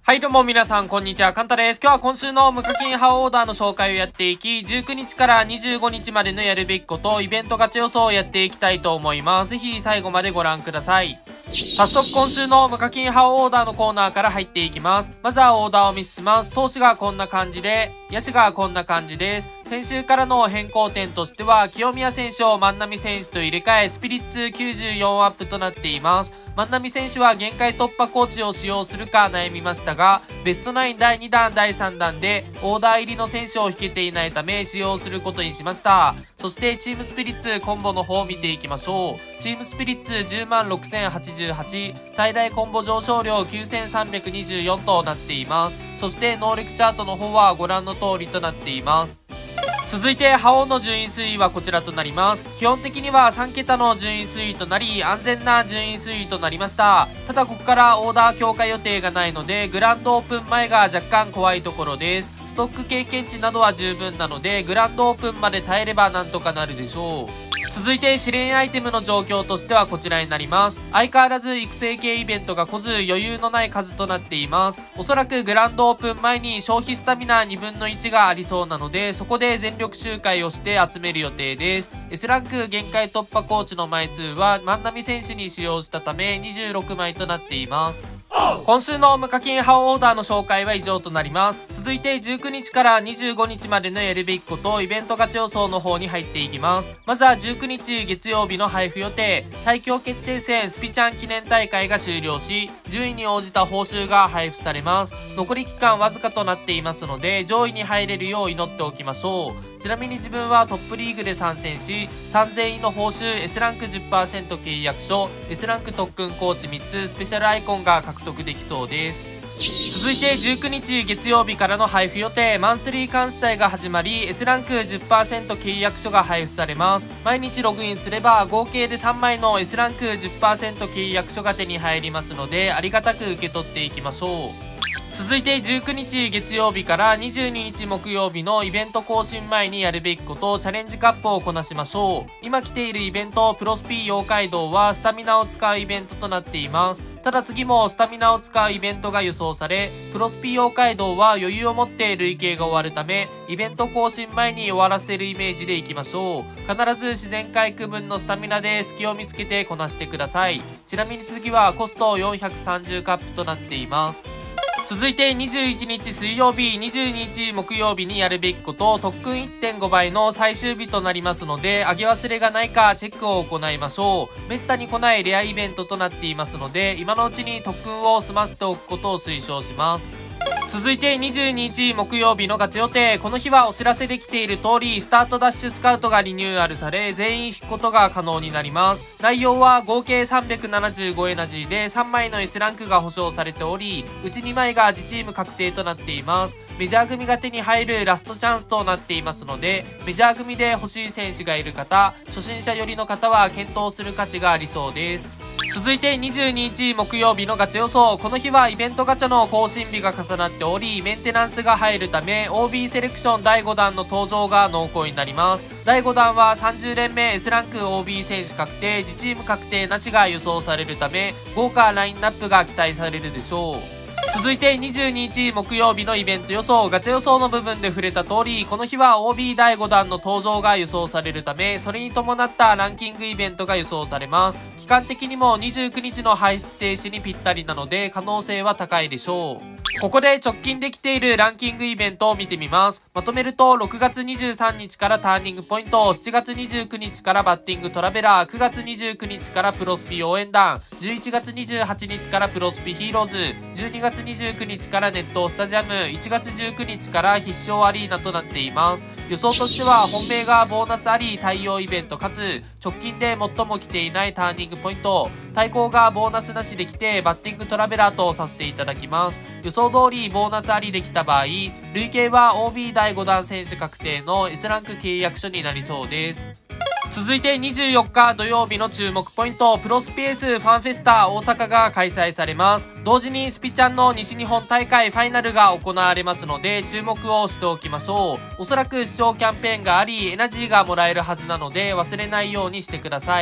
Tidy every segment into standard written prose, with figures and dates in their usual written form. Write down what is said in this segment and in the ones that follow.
はいどうも皆さんこんにちは、カンタです。今日は今週の無課金派オーダーの紹介をやっていき、19日から25日までのやるべきこと、イベントガチャ予想をやっていきたいと思います。ぜひ最後までご覧ください。早速今週の無課金派オーダーのコーナーから入っていきます。まずはオーダーを見せします。投手がこんな感じで、野手がこんな感じです。先週からの変更点としては、清宮選手を万波選手と入れ替え、スピリッツ94アップとなっています。万波選手は限界突破コーチを使用するか悩みましたが、ベストナイン第2弾、第3弾でオーダー入りの選手を引けていないため使用することにしました。そしてチームスピリッツコンボの方を見ていきましょう。チームスピリッツ106,088、最大コンボ上昇量9,324となっています。そして能力チャートの方はご覧の通りとなっています。続いて覇王の順位推移はこちらとなります。基本的には3桁の順位推移となり、安全な順位推移となりました。ただここからオーダー強化予定がないので、グランドオープン前が若干怖いところです。ストック経験値などは十分なので、グランドオープンまで耐えればなんとかなるでしょう。続いて試練アイテムの状況としてはこちらになります。相変わらず育成系イベントが来ず余裕のない数となっています。おそらくグランドオープン前に消費スタミナ2分の1がありそうなので、そこで全力周回をして集める予定です。S ランク限界突破コーチの枚数は万波選手に使用したため26枚となっています。今週の無課金派オーダーの紹介は以上となります。続いて19日から25日までのやるべきこと、イベントガチ予想の方に入っていきます。まずは19日月曜日の配布予定、最強決定戦スピチャン記念大会が終了し、順位に応じた報酬が配布されます。残り期間わずかとなっていますので、上位に入れるよう祈っておきましょう。ちなみに自分はトップリーグで参戦し、3000位の報酬、S ランク 10% 契約書、S ランク特訓コーチ3つ、スペシャルアイコンが獲得できそうです。続いて19日月曜日からの配布予定、マンスリー監視祭が始まり、 S ランク 10% 契約書が配布されます。毎日ログインすれば合計で3枚の S ランク 10% 契約書が手に入りますので、ありがたく受け取っていきましょう。続いて19日月曜日から22日木曜日のイベント更新前にやるべきこと、チャレンジカップをこなしましょう。今来ているイベントプロスピ妖怪道はスタミナを使うイベントとなっています。ただ次もスタミナを使うイベントが予想され、プロスピ妖怪道は余裕を持って累計が終わるため、イベント更新前に終わらせるイメージでいきましょう。必ず自然回復分のスタミナで隙を見つけてこなしてください。ちなみに次はコスト430カップとなっています。続いて21日水曜日、22日木曜日にやるべきこと、特訓 1.5 倍の最終日となりますので、上げ忘れがないかチェックを行いましょう。めったに来ないレアイベントとなっていますので、今のうちに特訓を済ませておくことを推奨します。続いて22日木曜日のガチ予定、この日はお知らせできている通り、スタートダッシュスカウトがリニューアルされ、全員引くことが可能になります。内容は合計375エナジーで3枚の S ランクが保証されており、うち2枚が自チーム確定となっています。メジャー組が手に入るラストチャンスとなっていますので、メジャー組で欲しい選手がいる方、初心者寄りの方は検討する価値がありそうです。続いて22日木曜日のガチ予想、この日はイベントガチャの更新日が重なっており、メンテナンスが入るため OB セレクション第5弾の登場が濃厚になります。第5弾は30連目 S ランク OB 選手確定、自チーム確定なしが予想されるため、豪華ラインナップが期待されるでしょう。続いて22日木曜日のイベント予想、ガチャ予想の部分で触れた通り、この日は OB 第5弾の登場が予想されるため、それに伴ったランキングイベントが予想されます。期間的にも29日の廃止停止にぴったりなので可能性は高いでしょう。ここで直近できているランキングイベントを見てみます。まとめると、6月23日からターニングポイント、7月29日からバッティングトラベラー、9月29日からプロスピ応援団、11月28日からプロスピヒーローズ、12月29日からネットスタジアム、1月19日から必勝アリーナとなっています。予想としては本命がボーナスあり対応イベントかつ直近で最も来ていないターニングポイント、対抗がボーナスなしで来てバッティングトラベラーとさせていただきます。予想通りボーナスありできた場合、累計は OB 第5弾選手確定の S ランク契約書になりそうです。続いて24日土曜日の注目ポイント、プロスピエースファンフェスタ大阪が開催されます。同時にスピチャンの西日本大会ファイナルが行われますので注目をしておきましょう。おそらく視聴キャンペーンがありエナジーがもらえるはずなので忘れないようにしてください。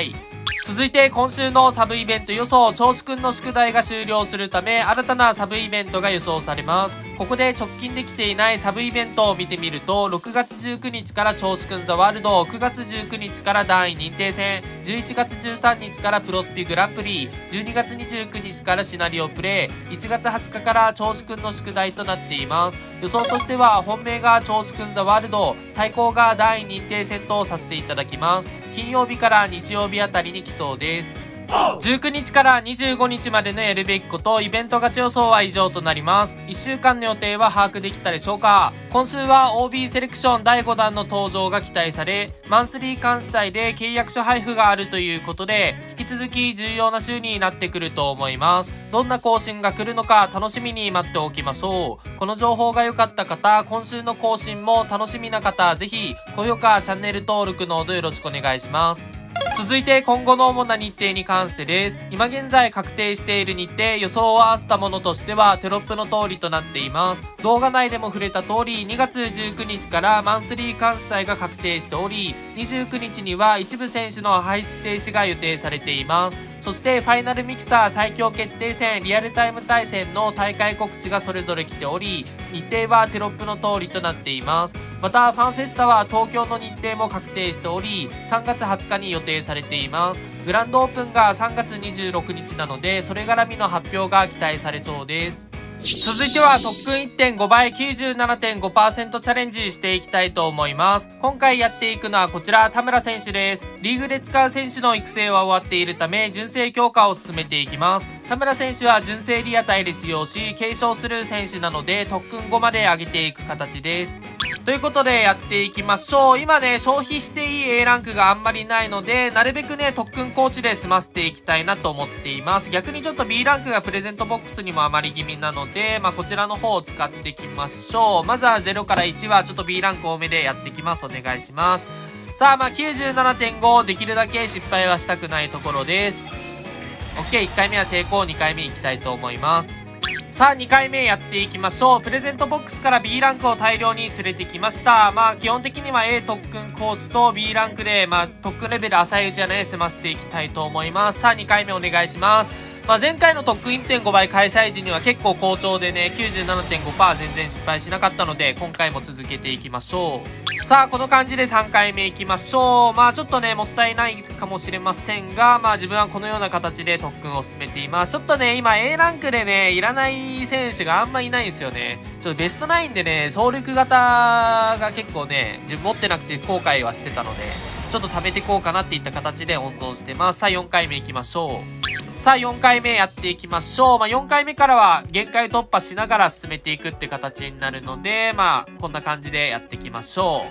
続いて今週のサブイベント予想、銚子くんの宿題が終了するため新たなサブイベントが予想されます。ここで直近できていないサブイベントを見てみると、6月19日から銚子くんザワールド、9月19日から団員認定戦、11月13日からプロスピグランプリ、12月29日からシナリオプレイ、1月20日から銚子くんの宿題となっています。予想としては本命が銚子くんザワールド、対抗が団員認定戦とさせていただきます。金曜日から日曜日あたりに来そうです。19日から25日までのやるべきこと、イベントガチ予想は以上となります。1週間の予定は把握できたでしょうか。今週は OB セレクション第5弾の登場が期待され、マンスリー監視祭で契約書配布があるということで、引き続き重要な週になってくると思います。どんな更新が来るのか楽しみに待っておきましょう。この情報が良かった方、今週の更新も楽しみな方、ぜひ高評価、チャンネル登録のほどよろしくお願いします。続いて今後の主な日程に関してです。今現在確定している日程、予想を合わせたものとしてはテロップの通りとなっています。動画内でも触れた通り、2月19日からマンスリー監視祭が確定しており、29日には一部選手の廃止止が予定されています。そしてファイナルミキサー最強決定戦リアルタイム対戦の大会告知がそれぞれ来ており、日程はテロップの通りとなっています。またファンフェスタは東京の日程も確定しており、3月20日に予定されています。グランドオープンが3月26日なので、それ絡みの発表が期待されそうです。続いては特訓 1.5 倍 97.5% チャレンジしていきたいと思います。今回やっていくのはこちら、田村選手です。リーグで使う選手の育成は終わっているため、純正強化を進めていきます。田村選手は純正リアタイで使用し、継承する選手なので、特訓5まで上げていく形です。ということでやっていきましょう。今ね、消費していい A ランクがあんまりないので、なるべくね、特訓コーチで済ませていきたいなと思っています。逆にちょっと B ランクがプレゼントボックスにも余り気味なので、こちらの方を使っていきましょう。まずは0から1はちょっと B ランク多めでやっていきます。お願いします。さあ、97.5 できるだけ失敗はしたくないところです。OK、1回目は成功、2回目いきたいと思います。さあ2回目やっていきましょう。プレゼントボックスから B ランクを大量に連れてきました。基本的には A 特訓コーチと B ランクで特訓レベル浅いうちはね済ませていきたいと思います。さあ2回目お願いします。前回の特訓 1.5 倍開催時には結構好調でね 97.5% 全然失敗しなかったので、今回も続けていきましょう。さあこの感じで3回目いきましょう。ちょっとねもったいないかもしれませんが、自分はこのような形で特訓を進めています。ちょっとね今 A ランクでねいらない選手があんまいないんですよね。ちょっとベスト9でね総力型が結構ね自分持ってなくて後悔はしてたので、ちょっと貯めていこうかなっていった形で温存してます。さあ4回目いきましょう。さあ4回目やっていきましょう。4回目からは限界突破しながら進めていくって形になるので、こんな感じでやっていきましょ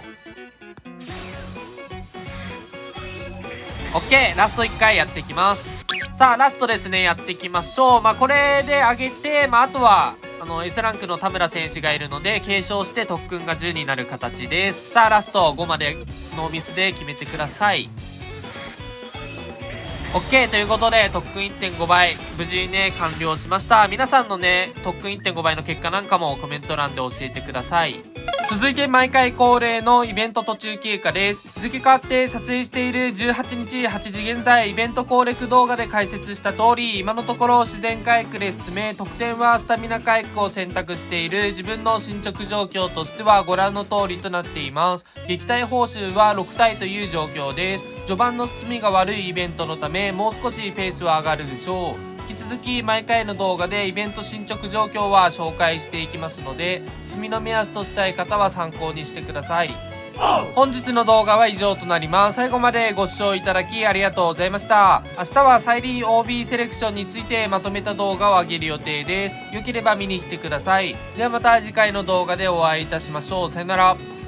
う。 OK、 ラスト1回やっていきます。さあラストですね、やっていきましょう。これで上げて、あとはS ランクの田村選手がいるので継承して特訓が10になる形です。さあラスト5までノーミスで決めてください。OK、 ということで特訓 1.5 倍無事にね完了しました。皆さんのね特訓 1.5 倍の結果なんかもコメント欄で教えてください。続いて毎回恒例のイベント途中経過です。日付変わって撮影している18日8時現在、イベント攻略動画で解説した通り、今のところ自然回復で進め、得点はスタミナ回復を選択している。自分の進捗状況としてはご覧の通りとなっています。撃退報酬は6体という状況です。序盤の進みが悪いイベントのため、もう少しペースは上がるでしょう。引き続き毎回の動画でイベント進捗状況は紹介していきますので、進みの目安としたい方は参考にしてください。本日の動画は以上となります。最後までご視聴いただきありがとうございました。明日はサイリー OB セレクションについてまとめた動画を上げる予定です。良ければ見に来てください。ではまた次回の動画でお会いいたしましょう。さよなら。